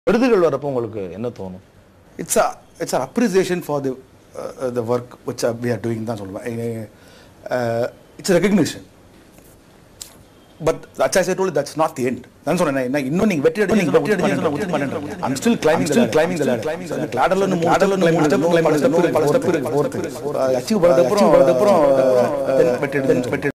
விருதுகள் வரப்போ உங்களுக்கு என்ன தோணும்? It's an appreciation for the work which we are doing தான் சொல்லுவேன். It's a recognition. But as I told you, that's not the end. நான் சொன்னேன் நான் இன்னும் நீங்க வெற்றி அடைஞ்சீங்க. I'm still climbing the ladder. ladderல மூணு ஸ்டெப் அச்சீவ் பண்ணதுக்கு அப்புறம் வெற்றி